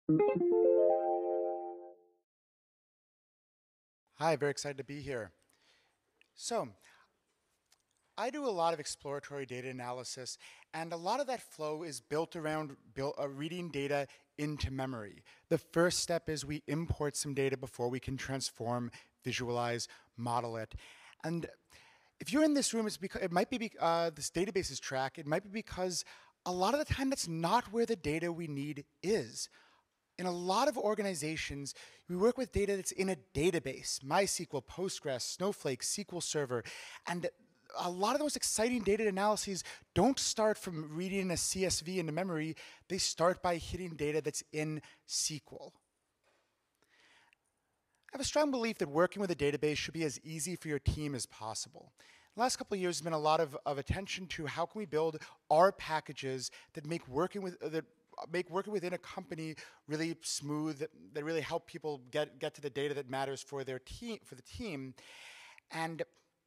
Hi, very excited to be here. So, I do a lot of exploratory data analysis, and a lot of that flow is built around reading data into memory. The first step is we import some data before we can transform, visualize, model it. And if you're in this room, it might be this databases track. It might be because a lot of the time that's not where the data we need is. In a lot of organizations, we work with data that's in a database, MySQL, Postgres, Snowflake, SQL Server, and a lot of those exciting data analyses don't start from reading a CSV into memory. They start by hitting data that's in SQL. I have a strong belief that working with a database should be as easy for your team as possible. The last couple of years has been a lot of attention to how can we build R packages that make working within a company really smooth, that really help people get to the data that matters for the team. And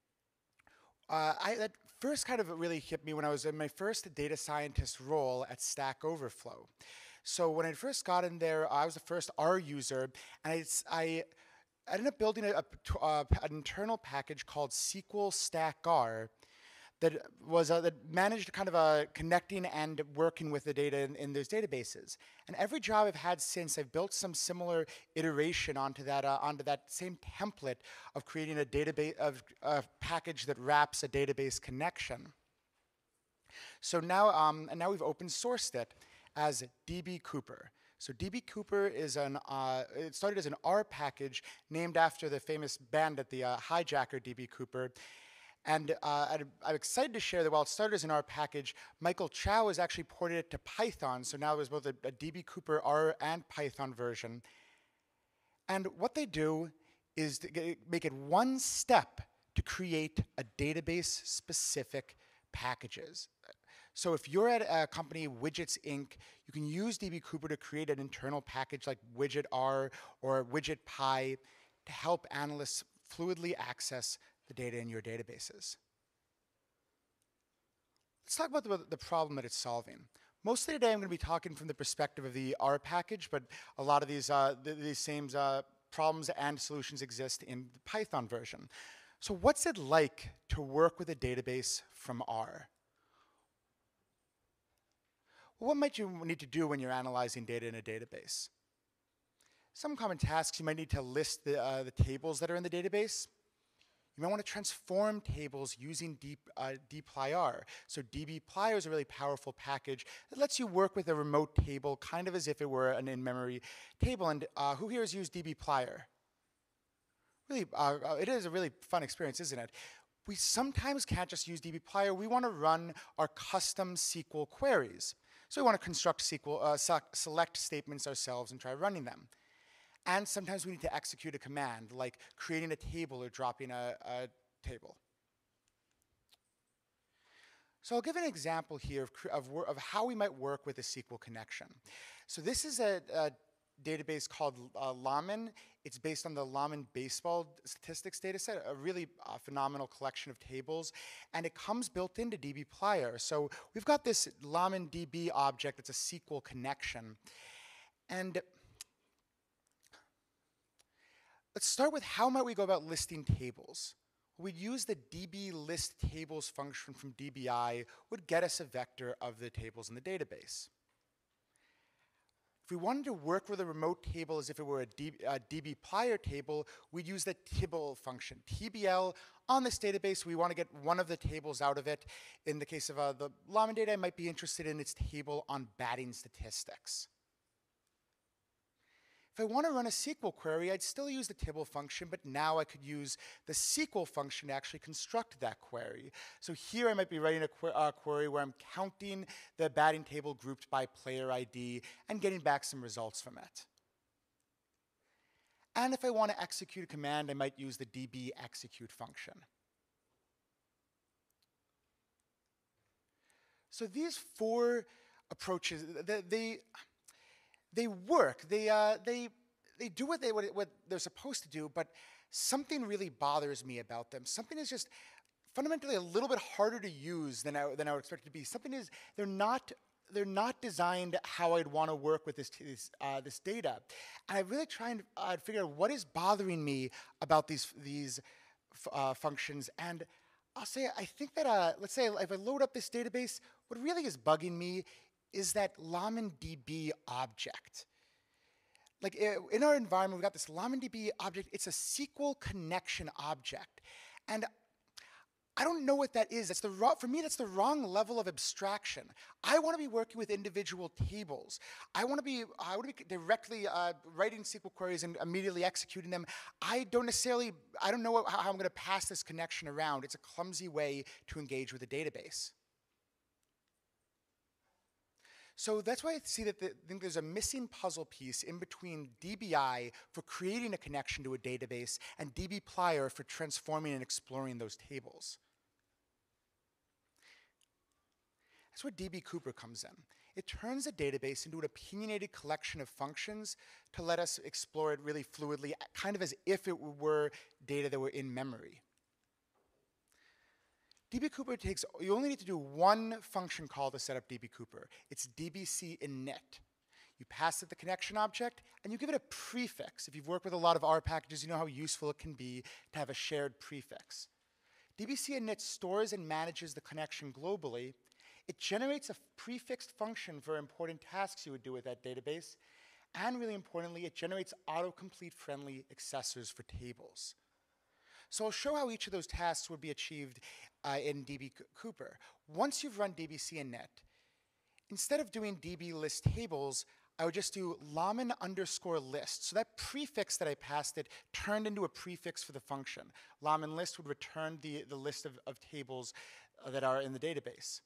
that first kind of really hit me when I was in my first data scientist role at Stack Overflow. So when I first got in there, I was the first R user, and I ended up building an internal package called SQL Stack R that managed kind of connecting and working with the data in those databases. And every job I've had since, I've built some similar iteration onto that same template of creating a database of a package that wraps a database connection. So now we've open sourced it as dbcooper. So dbcooper is it started as an R package named after the famous bandit, the hijacker DB Cooper. And I'm excited to share that while it started as an R package, Michael Chow has actually ported it to Python. So now there's both a dbcooper R and Python version. And what they do is to make it one step to create a database-specific packages. So if you're at a company, Widgets Inc., you can use dbcooper to create an internal package like widget-R or widget-py to help analysts fluidly access the data in your databases. Let's talk about the problem that it's solving. Mostly today I'm going to be talking from the perspective of the R package, but a lot of these same problems and solutions exist in the Python version. So what's it like to work with a database from R? Well, what might you need to do when you're analyzing data in a database? Some common tasks: you might need to list the tables that are in the database. You might want to transform tables using dbplyr. So dbplyr is a really powerful package that lets you work with a remote table kind of as if it were an in-memory table. And who here has used dbplyr? Really, it is a really fun experience, isn't it? We sometimes can't just use dbplyr. We want to run our custom SQL queries. So we want to construct select statements ourselves and try running them. And sometimes we need to execute a command, like creating a table or dropping a table. So I'll give an example here of how we might work with a SQL connection. So this is a database called Lamin. It's based on the Lamin baseball statistics dataset, a really phenomenal collection of tables, and it comes built into dbplyr. So we've got this Lamin DB object that's a SQL connection. And let's start with how might we go about listing tables. We'd use the dblistTables function from DBI would get us a vector of the tables in the database. If we wanted to work with a remote table as if it were a dbplyr table, we'd use the tibble function. TBL on this database, we want to get one of the tables out of it. In the case of the Lamin data, I might be interested in its table on batting statistics. If I want to run a SQL query, I'd still use the tibble function, but now I could use the SQL function to actually construct that query. So here I might be writing a query where I'm counting the batting table grouped by player ID and getting back some results from it. And if I want to execute a command, I might use the dbExecute function. So these four approaches, they work. They do what they're supposed to do, but something really bothers me about them. Something is just fundamentally a little bit harder to use than I would expect it to be. Something is they're not they're not designed how I'd want to work with this data. And I really try and figure out what is bothering me about these functions. And I'll say, I think that, let's say if I load up this database, what really is bugging me is that LaminDB object. Like in our environment, we've got this LaminDB object. It's a SQL connection object. And I don't know what that is. For me, that's the wrong level of abstraction. I want to be working with individual tables. I want to be directly writing SQL queries and immediately executing them. I don't know how I'm going to pass this connection around. It's a clumsy way to engage with a database. So that's why I see that I think there's a missing puzzle piece in between DBI for creating a connection to a database and dbplyr for transforming and exploring those tables. That's where dbcooper comes in. It turns a database into an opinionated collection of functions to let us explore it really fluidly, kind of as if it were data that were in memory. dbcooper you only need to do one function call to set up dbcooper. It's dbcooper. You pass it the connection object, and you give it a prefix. If you've worked with a lot of R packages, you know how useful it can be to have a shared prefix. dbcooper stores and manages the connection globally. It generates a prefixed function for important tasks you would do with that database. And really importantly, it generates autocomplete-friendly accessors for tables. So I'll show how each of those tasks would be achieved in dbcooper. Once you've run dbcooper, instead of doing dblist tables, I would just do lamin_list. So that prefix that I passed it turned into a prefix for the function. Lamin_list would return the list of tables that are in the database.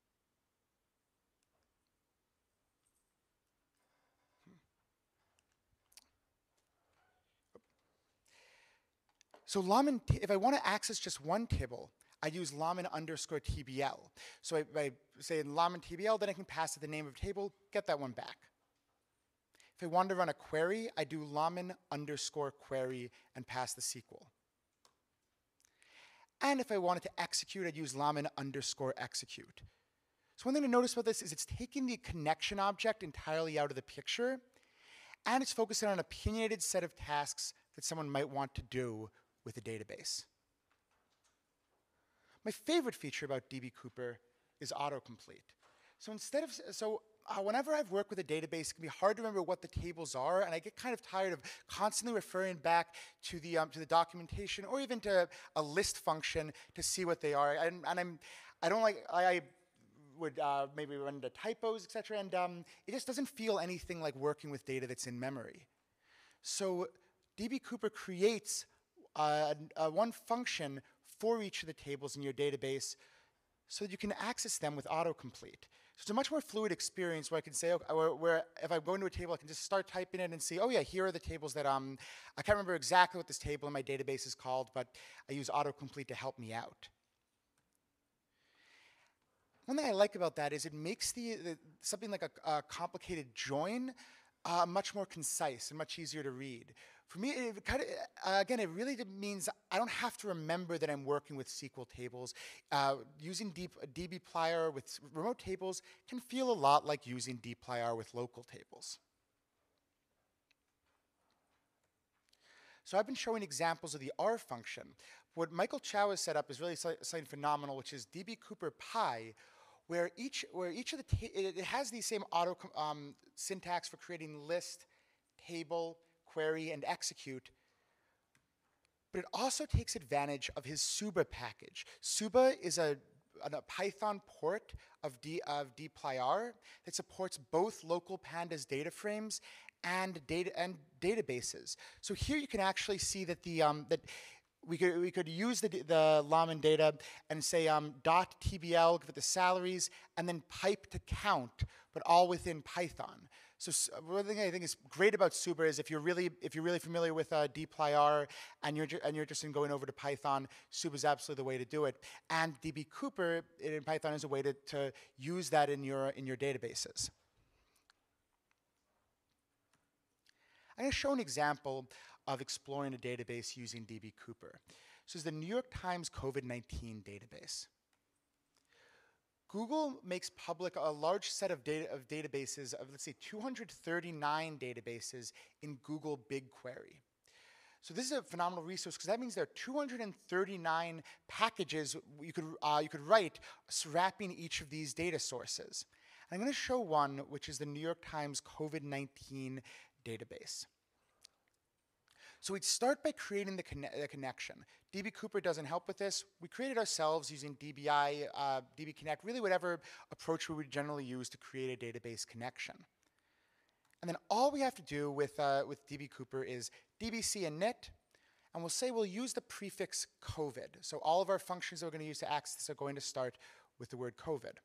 So if I want to access just one table, I use lamin_tbl. So I say in lamin_tbl, then I can pass it the name of table, get that one back. If I wanted to run a query, I do lamin_query and pass the SQL. And if I wanted to execute, I'd use lamin_execute. So one thing to notice about this is it's taking the connection object entirely out of the picture, and it's focusing on an opinionated set of tasks that someone might want to do with a database. My favorite feature about dbcooper is autocomplete. So whenever I've worked with a database, it can be hard to remember what the tables are, and I get kind of tired of constantly referring back to the documentation or even to a list function to see what they are. I would maybe run into typos, etc., and it just doesn't feel anything like working with data that's in memory. So dbcooper creates one function for each of the tables in your database so that you can access them with autocomplete. So it's a much more fluid experience where I can say, where if I go into a table, I can just start typing it and see, oh yeah, here are the tables that, I can't remember exactly what this table in my database is called, but I use autocomplete to help me out. One thing I like about that is it makes something like a complicated join much more concise and much easier to read. For me, it really means I don't have to remember that I'm working with SQL tables. Using dbplyr with remote tables can feel a lot like using dplyr with local tables. So I've been showing examples of the R function. What Michael Chow has set up is really something phenomenal, which is dbcooper_py, where each of it has the same syntax for creating list, table, query, and execute, but it also takes advantage of his siuba package. Siuba is a Python port of dbplyr that supports both local pandas data frames and databases. So here you can actually see that we could use the Lamin data and say .tbl, give it the salaries, and then pipe to count, but all within Python. So one thing I think is great about siuba is if you're really familiar with dbplyr and you're interested in going over to Python, siuba is absolutely the way to do it. And dbcooper in Python is a way to use that in your databases. I'm going to show an example of exploring a database using dbcooper. So this is the New York Times COVID-19 database. Google makes public a large set of databases of, let's say, 239 databases in Google BigQuery. So this is a phenomenal resource because that means there are 239 packages you could write wrapping each of these data sources. And I'm going to show one, which is the New York Times COVID-19 database. So we'd start by creating the connection. dbcooper doesn't help with this. We created ourselves using dbi, dbconnect, really whatever approach we would generally use to create a database connection. And then all we have to do with dbcooper is dbc init, and we'll say we'll use the prefix COVID. So all of our functions that we're going to use to access this are going to start with the word COVID.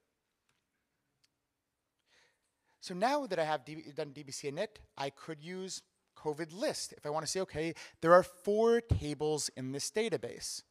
So now that I have done dbc init, I could use COVID list. If I want to say, okay, there are 4 tables in this database.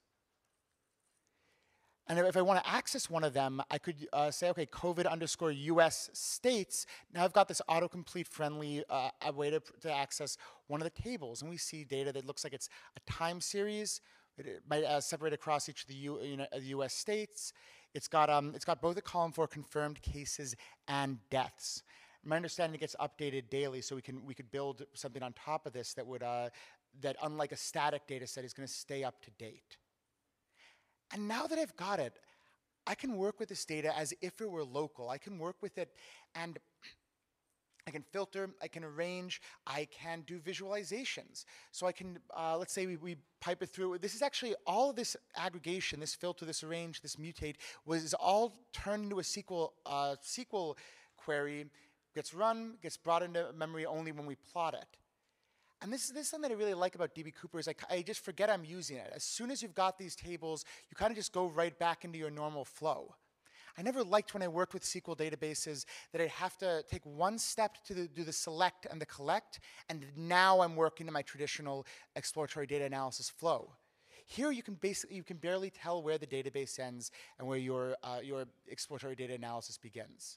And if I want to access one of them, I could say, okay, COVID_US states. Now I've got this autocomplete friendly way to access one of the tables. And we see data that looks like it's a time series. It might separate across each of the US states. It's got both a column for confirmed cases and deaths. My understanding, it gets updated daily, so we could build something on top of this that would that, unlike a static data set, is going to stay up to date. And now that I've got it, I can work with this data as if it were local. I can work with it, and I can filter, I can arrange, I can do visualizations. So I can, let's say we pipe it through. This is actually all of this aggregation, this filter, this arrange, this mutate, was all turned into a SQL query. Gets run, gets brought into memory only when we plot it. And this is something that I really like about dbcooper is I just forget I'm using it. As soon as you've got these tables, you kind of just go right back into your normal flow. I never liked when I worked with SQL databases that I'd have to take one step to do the select and the collect, and now I'm working in my traditional exploratory data analysis flow. Here you can barely tell where the database ends and where your exploratory data analysis begins.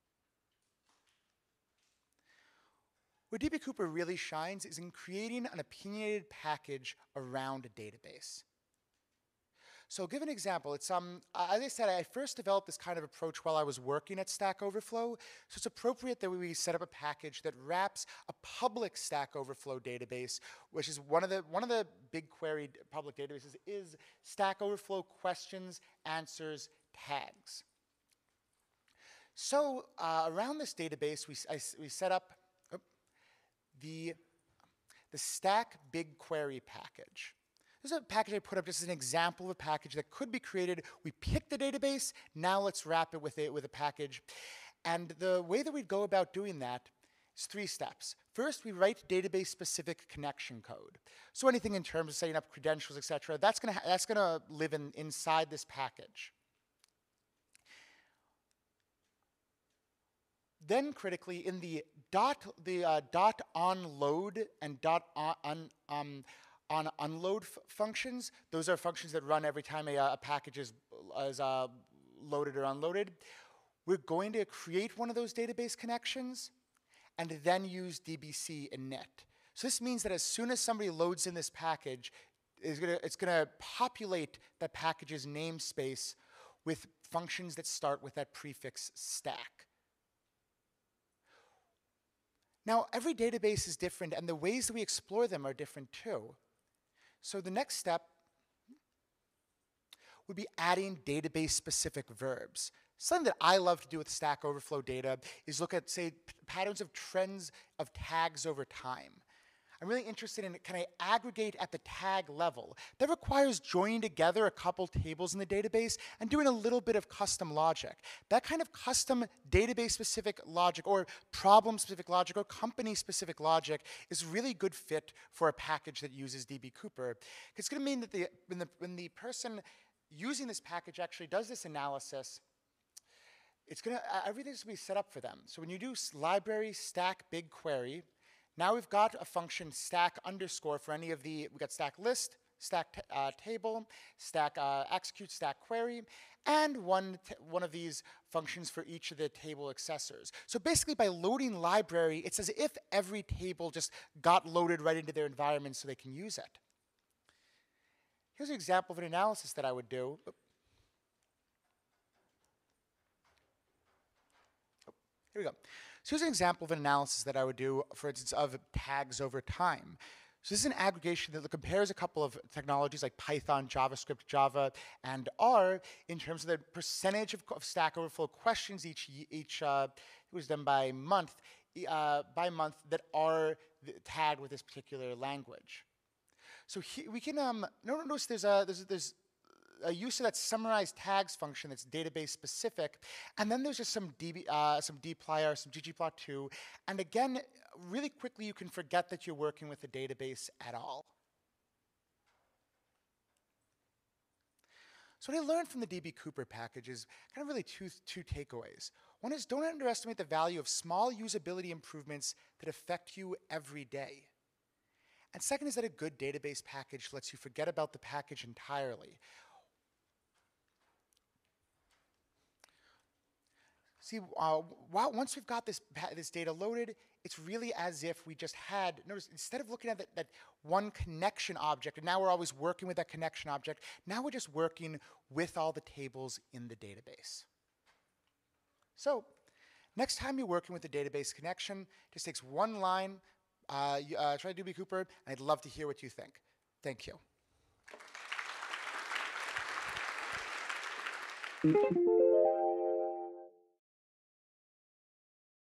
Where dbcooper really shines is in creating an opinionated package around a database. So I'll give an example. It's as I said, I first developed this kind of approach while I was working at Stack Overflow. So it's appropriate that we set up a package that wraps a public Stack Overflow database, which is one of the BigQuery public databases, is Stack Overflow questions, answers, tags. So around this database, we set up the Stack BigQuery package. This is a package I put up just as an example of a package that could be created. We picked the database, now let's wrap it with a package. And the way that we'd go about doing that is 3 steps. First, we write database-specific connection code. So anything in terms of setting up credentials, etc., that's gonna live inside this package. Then critically, in the dot onload and on unload functions, those are functions that run every time a package is loaded or unloaded. We're going to create one of those database connections and then use dbc init. So this means that as soon as somebody loads in this package, it's gonna populate that package's namespace with functions that start with that prefix stack. Now, every database is different, and the ways that we explore them are different too. So the next step would be adding database-specific verbs. Something that I love to do with Stack Overflow data is look at, say, patterns of trends of tags over time. I'm really interested in, can I aggregate at the tag level? That requires joining together a couple tables in the database and doing a little bit of custom logic. That kind of custom database-specific logic or problem-specific logic or company-specific logic is a really good fit for a package that uses dbcooper. It's going to mean that when the person using this package actually does this analysis, it's going to, everything's going to be set up for them. So when you do library stack BigQuery, now we've got a function stack underscore for any of the, we've got stack list, stack table, stack execute, stack query, and one of these functions for each of the table accessors. So basically by loading library, it's as if every table just got loaded right into their environment so they can use it. Here's an example of an analysis that I would do. Here we go. So here's an example of an analysis that I would do, for instance, of tags over time. So this is an aggregation that compares a couple of technologies like Python, JavaScript, Java, and R in terms of the percentage of Stack Overflow questions it was done by month that are tagged with this particular language. So here we can notice there's a use of that summarize tags function that's database specific, and then there's just some dbplyr, some ggplot2, and again, really quickly you can forget that you're working with a database at all. So what I learned from the dbcooper package is kind of really two takeaways. One is don't underestimate the value of small usability improvements that affect you every day. And second is that a good database package lets you forget about the package entirely. See, once we've got this data loaded, it's really as if we just had, notice, instead of looking at that one connection object, and now we're always working with that connection object, now we're just working with all the tables in the database. So, next time you're working with the database connection, just takes one line, try dbcooper, and I'd love to hear what you think. Thank you.